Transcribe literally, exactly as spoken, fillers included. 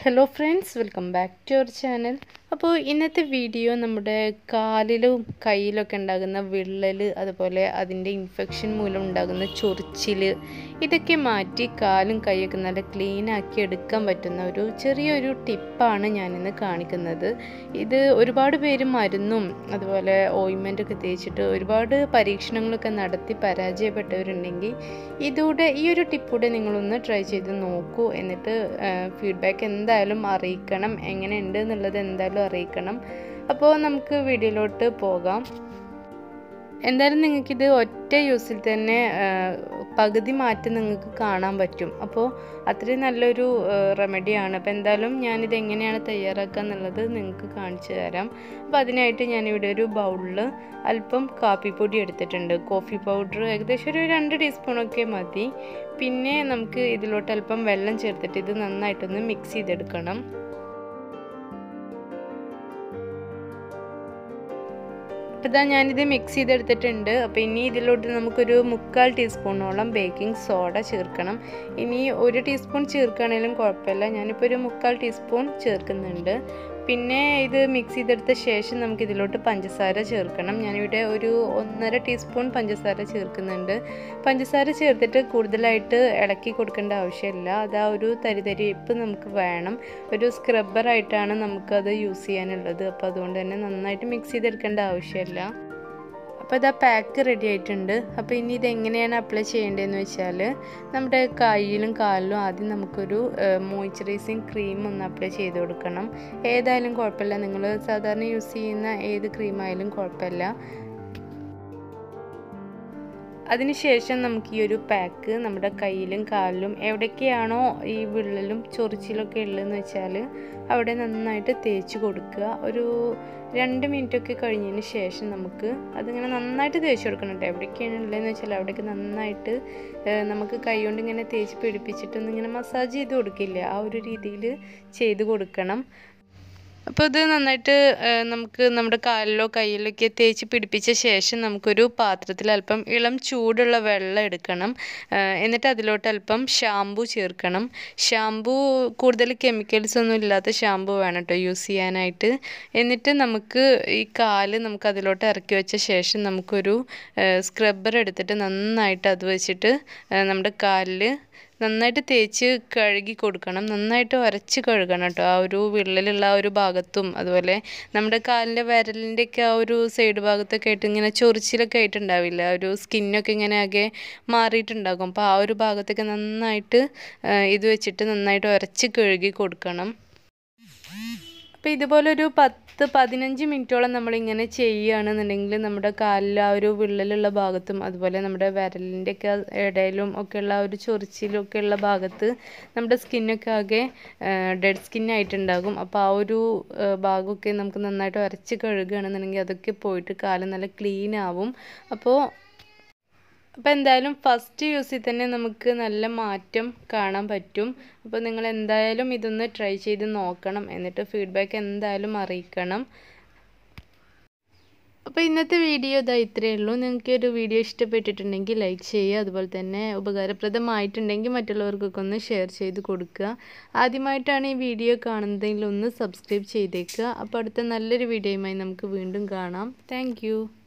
Hello friends, welcome back to our channel. അപ്പോൾ ഇന്നത്തെ video നമ്മുടെ കാലിലും കയ്യിലൊക്കെ ഉണ്ടാകുന്ന വിള്ളൽ അതുപോലെ അതിൻ്റെ ഇൻഫെക്ഷൻ മൂലം ഉണ്ടാകുന്ന ചൊറിച്ചിൽ ഇതൊക്കെ മാറ്റി കാലും കൈയൊക്കെ നല്ല ക്ലീൻ ആക്കി എടുക്കാൻ പറ്റുന്ന ഒരു ചെറിയൊരു ടിപ്പാണ് ഞാനിന്ന് കാണിക്കുന്നത്. ഇത് ഒരുപാട് പേര് മരുന്നും അതുപോലെ ഓയിൻമെൻ്റ് ഒക്കെ തേച്ചിട്ട് ഒരുപാട് പരീക്ഷണങ്ങളൊക്കെ നടത്തി പരാജയപ്പെട്ടവരുണ്ടെങ്കിൽ ഇതൂടെ ഈ ഒരു ടിപ്പൂടെ നിങ്ങളൊന്ന് ട്രൈ ചെയ്ത് നോക്കൂ. എന്നിട്ട് ഫീഡ്ബാക്ക് എന്തായാലും അറിയിക്കണം, എങ്ങനെയുണ്ട് എന്നുള്ളത് എന്തായാലും അറിയിക്കണം. അപ്പോൾ നമുക്ക് വീഡിയോയിലോട്ട് പോകാം. എന്തായാലും നിങ്ങൾക്കിത് ഒറ്റ യൂസിൽ തന്നെ പകുതി മാറ്റം നിങ്ങൾക്ക് കാണാൻ പറ്റും. അപ്പോൾ അത്രയും നല്ലൊരു റെമഡിയാണ്. അപ്പോൾ എന്തായാലും ഞാനിത് എങ്ങനെയാണ് തയ്യാറാക്കുക എന്നുള്ളത് നിങ്ങൾക്ക് കാണിച്ചു തരാം. അപ്പോൾ അതിനായിട്ട് ഞാനിവിടെ ഒരു ബൗളിൽ അല്പം കാപ്പിപ്പൊടി എടുത്തിട്ടുണ്ട്. കോഫി പൗഡർ ഏകദേശം ഒരു രണ്ട് ടീസ്പൂണൊക്കെ മതി. പിന്നെ നമുക്ക് ഇതിലോട്ട് അല്പം വെള്ളം ചേർത്തിട്ട് ഇത് നന്നായിട്ടൊന്ന് മിക്സ് ചെയ്തെടുക്കണം. അപ്പോൾ ഇതാ ഞാനിത് മിക്സ് ചെയ്തെടുത്തിട്ടുണ്ട്. അപ്പോൾ ഇനി ഇതിലോട്ട് നമുക്കൊരു മുക്കാൽ ടീസ്പൂണോളം ബേക്കിംഗ് സോഡ ചേർക്കണം. ഇനി ഒരു ടീസ്പൂൺ ചേർക്കുകയാണെങ്കിലും കുഴപ്പമില്ല, ഞാനിപ്പോൾ ഒരു മുക്കാൽ ടീസ്പൂൺ ചേർക്കുന്നുണ്ട്. പിന്നെ ഇത് മിക്സ് ചെയ്തെടുത്ത ശേഷം നമുക്ക് ഇതിലോട്ട് പഞ്ചസാര ചേർക്കണം. ഞാനിവിടെ ഒരു ഒന്നര ടീസ്പൂൺ പഞ്ചസാര ചേർക്കുന്നുണ്ട്. പഞ്ചസാര ചേർത്തിട്ട് കൂടുതലായിട്ട് ഇളക്കി കൊടുക്കേണ്ട ആവശ്യമില്ല. അത് ആ ഒരു തരിതരിപ്പ് നമുക്ക് വേണം. ഒരു സ്ക്രബ്ബറായിട്ടാണ് നമുക്കത് യൂസ് ചെയ്യാനുള്ളത്. അപ്പോൾ അതുകൊണ്ട് തന്നെ നന്നായിട്ട് മിക്സ് ചെയ്തെടുക്കേണ്ട ആവശ്യമില്ല. അപ്പോൾ ഇതാ പാക്ക് റെഡി ആയിട്ടുണ്ട്. അപ്പോൾ ഇനി ഇതെങ്ങനെയാണ് അപ്ലൈ ചെയ്യേണ്ടതെന്ന് വെച്ചാൽ നമ്മുടെ കയ്യിലും കാലിലും ആദ്യം നമുക്കൊരു മോയ്സ്ചറൈസിങ് ക്രീം ഒന്ന് അപ്ലൈ ചെയ്ത് കൊടുക്കണം. ഏതായാലും കുഴപ്പമില്ല, നിങ്ങൾ സാധാരണ യൂസ് ചെയ്യുന്ന ഏത് ക്രീമായാലും കുഴപ്പമില്ല. അതിനുശേഷം നമുക്ക് ഈ ഒരു പാക്ക് നമ്മുടെ കയ്യിലും കാലിലും എവിടേക്കാണോ ഈ വിള്ളലും ചൊറിച്ചിലൊക്കെ ഉള്ളതെന്ന് വെച്ചാൽ അവിടെ നന്നായിട്ട് തേച്ച് കൊടുക്കുക. ഒരു രണ്ട് മിനിറ്റൊക്കെ കഴിഞ്ഞതിന് ശേഷം നമുക്ക് അതിങ്ങനെ നന്നായിട്ട് തേച്ച് കൊടുക്കണം കേട്ടോ. എവിടേക്കാണ് ഉള്ളതെന്ന് വെച്ചാൽ അവിടേക്ക് നന്നായിട്ട് നമുക്ക് കൈ കൊണ്ട് ഇങ്ങനെ തേച്ച് പിടിപ്പിച്ചിട്ടൊന്നും ഇങ്ങനെ മസാജ് ചെയ്ത് കൊടുക്കില്ല, ആ ഒരു രീതിയിൽ ചെയ്ത് കൊടുക്കണം. അപ്പോൾ ഇത് നന്നായിട്ട് നമുക്ക് നമ്മുടെ കാലിലോ കയ്യിലൊക്കെ തേച്ച് പിടിപ്പിച്ച ശേഷം നമുക്കൊരു പാത്രത്തിൽ അല്പം ഇളം ചൂടുള്ള വെള്ളം എടുക്കണം. എന്നിട്ട് അതിലോട്ട് അല്പം ഷാമ്പു ചേർക്കണം. ഷാമ്പു കൂടുതൽ കെമിക്കൽസ് ഒന്നും ഇല്ലാത്ത ഷാമ്പു വേണം കേട്ടോ യൂസ് ചെയ്യാനായിട്ട്. എന്നിട്ട് നമുക്ക് ഈ കാല് നമുക്ക് അതിലോട്ട് ഇറക്കി വെച്ച ശേഷം നമുക്കൊരു സ്ക്രബ്ബർ എടുത്തിട്ട് നന്നായിട്ട് അത് വെച്ചിട്ട് നമ്മുടെ കാലിൽ നന്നായിട്ട് തേച്ച് കഴുകി കൊടുക്കണം. നന്നായിട്ട് ഉരച്ച് കഴുകണം കേട്ടോ, ആ ഒരു വിള്ളലുള്ള ആ ഒരു ഭാഗത്തും അതുപോലെ നമ്മുടെ കാലിൻ്റെ വിരലിൻ്റെയൊക്കെ ആ ഒരു സൈഡ് ഭാഗത്തൊക്കെ ആയിട്ട് ഇങ്ങനെ ചൊറിച്ചിലൊക്കെ ആയിട്ടുണ്ടാവില്ല, ഒരു സ്കിന്നൊക്കെ ഇങ്ങനെ ആകെ മാറിയിട്ടുണ്ടാകും. അപ്പോൾ ആ ഒരു ഭാഗത്തൊക്കെ നന്നായിട്ട് ഇത് വെച്ചിട്ട് നന്നായിട്ട് ഉരച്ച് കഴുകി കൊടുക്കണം. അപ്പോൾ ഇതുപോലൊരു പത്ത് പതിനഞ്ച് മിനിറ്റോളം നമ്മളിങ്ങനെ ചെയ്യുകയാണെന്നുണ്ടെങ്കിൽ നമ്മുടെ കാലിൽ ആ ഒരു വിള്ളലുള്ള ഭാഗത്തും അതുപോലെ നമ്മുടെ വിരലിൻ്റെയൊക്കെ ഇടയിലും ഒക്കെയുള്ള ആ ഒരു ചൊറിച്ചിലൊക്കെ ഉള്ള ഭാഗത്ത് നമ്മുടെ സ്കിന്നൊക്കെ ആകെ ഡെഡ് സ്കിന്നായിട്ടുണ്ടാകും. അപ്പോൾ ആ ഒരു ഭാഗമൊക്കെ നമുക്ക് നന്നായിട്ട് ഉരച്ച് കഴുകുകയാണെന്നുണ്ടെങ്കിൽ അതൊക്കെ പോയിട്ട് കാല് നല്ല ക്ലീൻ ആവും. അപ്പോൾ അപ്പോൾ എന്തായാലും ഫസ്റ്റ് യൂസിൽ തന്നെ നമുക്ക് നല്ല മാറ്റം കാണാൻ പറ്റും. അപ്പോൾ നിങ്ങൾ എന്തായാലും ഇതൊന്ന് ട്രൈ ചെയ്ത് നോക്കണം, എന്നിട്ട് ഫീഡ്ബാക്ക് എന്തായാലും അറിയിക്കണം. അപ്പോൾ ഇന്നത്തെ വീഡിയോ ഇതാ ഇത്രയേ ഉള്ളൂ. നിങ്ങൾക്ക് ഒരു വീഡിയോ ഇഷ്ടപ്പെട്ടിട്ടുണ്ടെങ്കിൽ ലൈക്ക് ചെയ്യുക, അതുപോലെ തന്നെ ഉപകാരപ്രദമായിട്ടുണ്ടെങ്കിൽ മറ്റുള്ളവർക്കൊക്കെ ഒന്ന് ഷെയർ ചെയ്ത് കൊടുക്കുക. ആദ്യമായിട്ടാണ് ഈ വീഡിയോ കാണുന്നതെങ്കിൽ ഒന്ന് സബ്സ്ക്രൈബ് ചെയ്തേക്കുക. അപ്പോൾ അടുത്ത നല്ലൊരു വീഡിയോയുമായി നമുക്ക് വീണ്ടും കാണാം. താങ്ക്